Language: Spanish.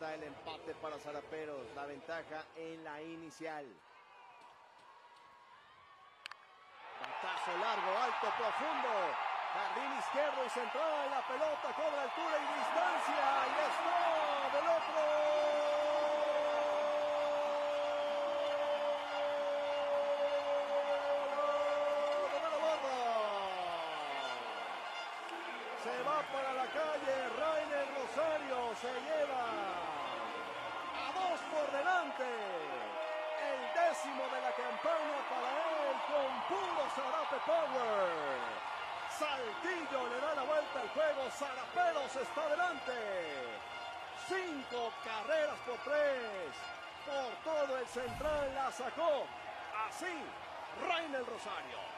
está el empate para Zaraperos, la ventaja en la inicial. Batazo largo, alto, profundo. Jardín izquierdo y central, la pelota cobra altura y distancia. Y está del otro. Se va para la calle, Rainer Rosario se lleva a 2 por delante. El 10º de la campaña para él con puro Zarape Power. Saltillo le da la vuelta al juego, Zaraperos está adelante. 5 carreras por 3. Por todo el central la sacó. Así, Rainer Rosario.